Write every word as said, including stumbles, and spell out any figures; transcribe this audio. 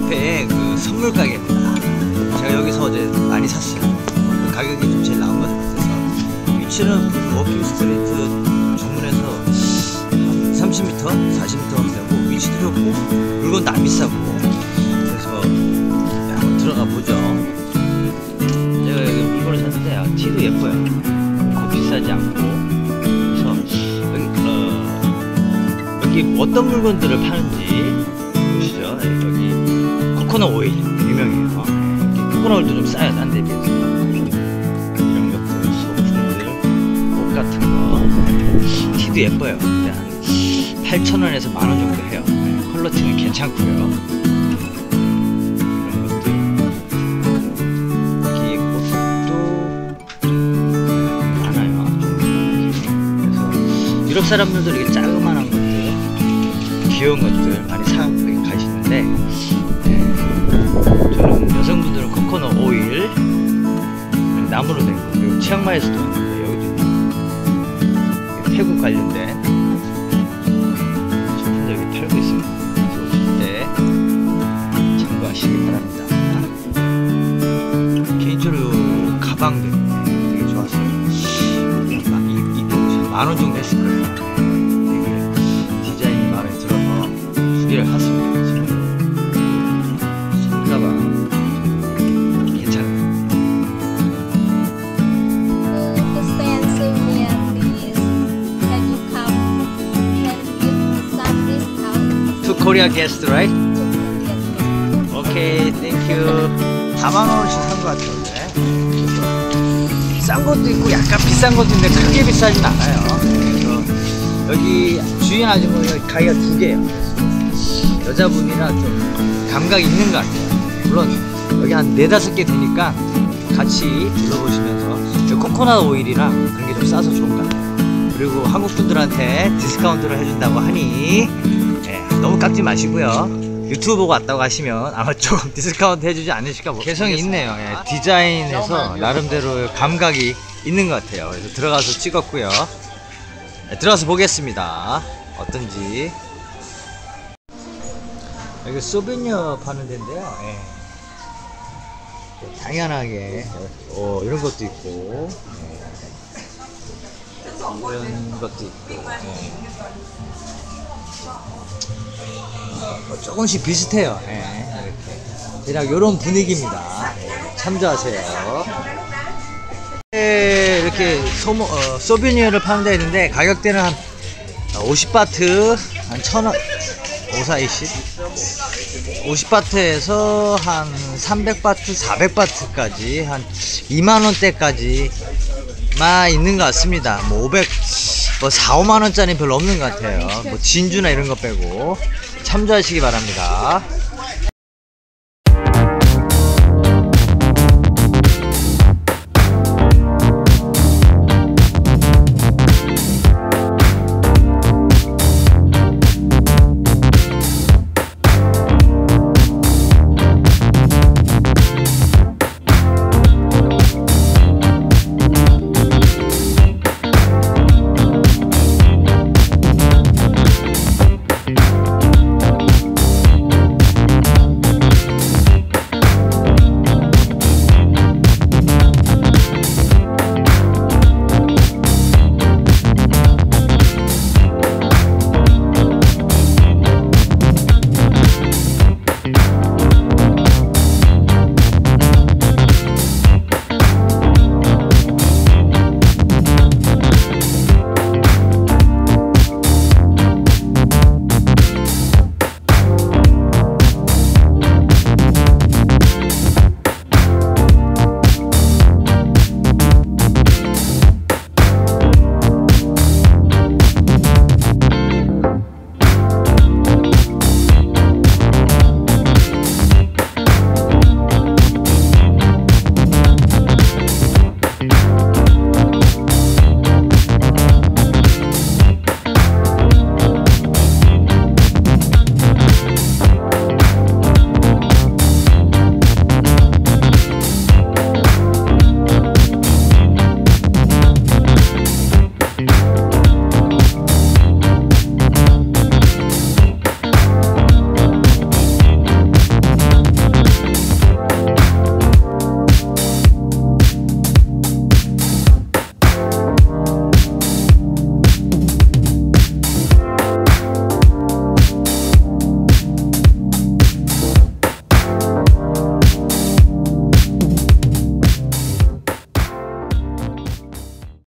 옆에 그 선물 가게입니다. 제가 여기서 어제 많이 샀어요. 그 가격이 좀 제일 나은 것 같아서. 위치는 워킹 스트리트 정문에서 한 삼십 미터, 사십 미터 되고 위치도 좋고 물건도 안 비싸고, 그래서 한번 들어가 보죠. 제가 여기 물건을 샀는데 아, 티도 예뻐요. 그 비싸지 않고. 그래서 여기, 어, 여기 어떤 물건들을 파는지 보시죠. 여기 코코넛 오일 유명해요. 코코넛 오일도 좀 싸요, 딴 데 비해서. 이런 것들, 소품들, 옷 같은 거. 티도 예뻐요. 한 팔천 원에서 만 원 정도 해요. 퀄리티는 괜찮고요. 이런 것들. 여기 옷도 많아요. 그래서 유럽 사람들도 이렇게 자그만한 것들, 귀여운 것들 많이 사고 가시는데, 네. 저는 여성분들은 코코넛 오일, 나무로 된 거, 그리고 치앙마이에서도 있는데 여기도 태국 관련된 제품들 여기 팔고 있습니다. 그래서 오실 때 참고하시기 바랍니다. 개인적으로 가방들 되게 좋았어요. 이 이쁜 만 원 정도 했을 거예요. 되게 디자인이 마음에 들어서 두 개를 샀습니다. 손가방 괜찮아요. To stay and save me at least, can you come? Can you some discount To Korea guest, right? to Korean? 오케이, 땡큐. 사만 원어치 산 것 같아요. 그래서 싼 것도 있고 약간 비싼 것도 있는데 크게 비싸진 않아요. 그래서 여기 주인 아주머니가 가게가 두 개예요. 그래서 여자분이라 좀 감각이 있는 것 같아요. 물론 여기 한 네다섯 개 되니까 같이 둘러보시면서 코코넛 오일이랑 그런 게 좀 싸서 좋은 것 같아요. 그리고 한국 분들한테 디스카운트를 해준다고 하니 네, 너무 깎지 마시고요. 유튜브 보고 왔다고 하시면 아마 조금 디스카운트 해주지 않으실까 모르겠어요. 개성이 있네요. 예, 디자인에서 나름대로 감각이 있는 것 같아요. 그래서 들어가서 찍었고요. 네, 들어가서 보겠습니다. 어떤지. 여기 소비녀 파는 데인데요. 예. 당연하게 어, 이런 것도 있고, 예. 이런 것도 있고, 예. 어, 조금씩 비슷해요. 예, 이렇게 대략 이런 분위기입니다. 예, 참조하세요. 예, 이렇게 소모, 어, 소비니어를 파는 데 있는데 가격대는 한 오십 바트, 한 천 원, 오사이십, 오십 바트에서 한 삼백 바트, 사백 바트까지 한 이만 원대까지 만 있는 것 같습니다. 뭐 오백, 뭐 사, 오만 원짜리 별로 없는 것 같아요. 뭐 진주나 이런 거 빼고 참조하시기 바랍니다.